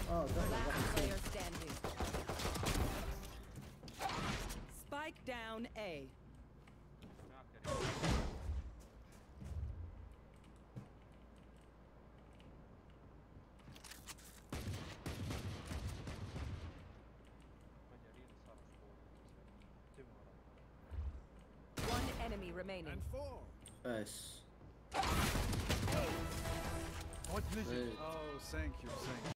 اه ده Last واحد player standing. Spike down A. يا كريم. مجارين صار اسطوري. تم ورا. One enemy remaining. بس موت نجم. إيه. Oh, thank you, thank you.